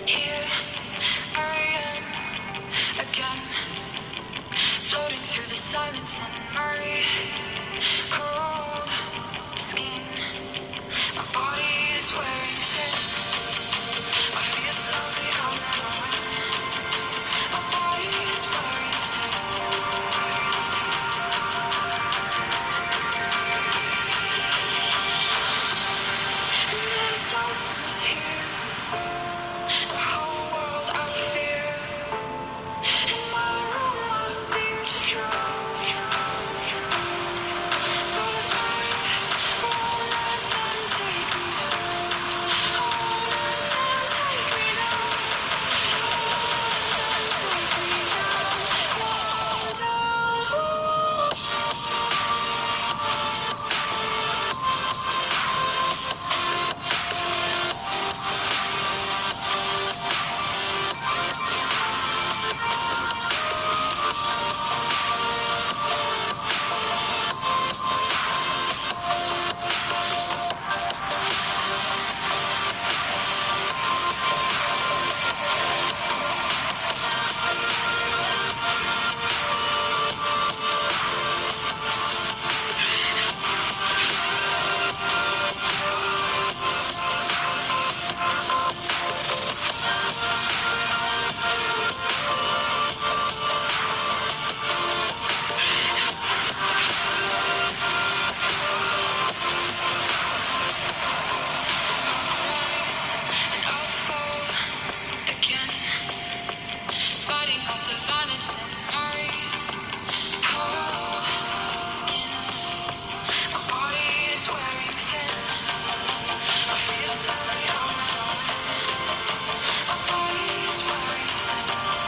Here I am again, floating through the silence in my cold skin. My body is wearing thin. I feel slowly I'll never win. My body is wearing thin. And there's darkness here, the whole world I fear. In my room I seem to drown. But I won't let them take me down. I won't let them take me down. Take me down, and I'll fall again, fighting off the violence in my cold skin. My body is wearing thin. I feel slowly I'll never win. My body is wearing thin.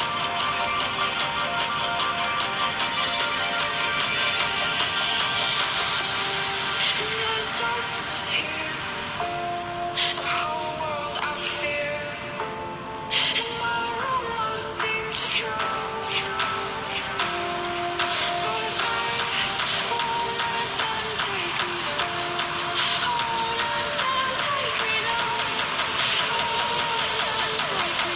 And there's darkness here, the whole world I fear. In my room I seem to drown. But I won't let them take me down. I won't let them take me down. Take me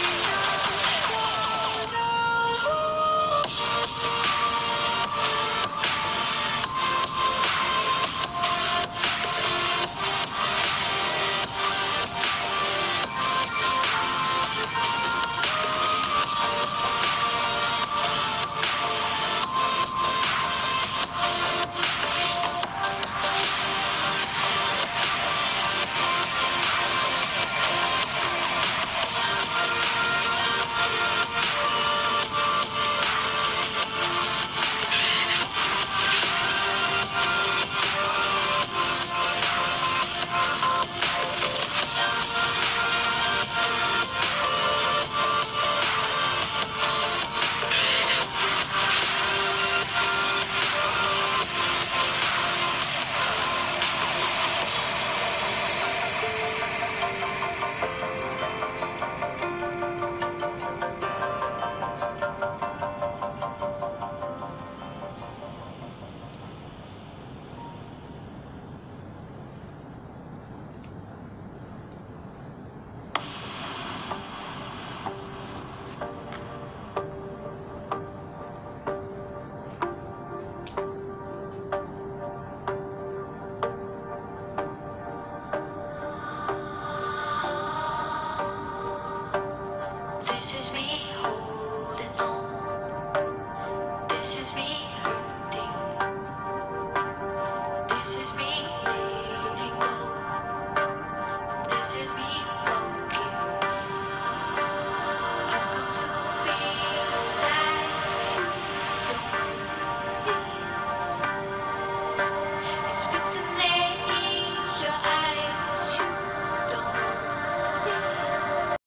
This is me.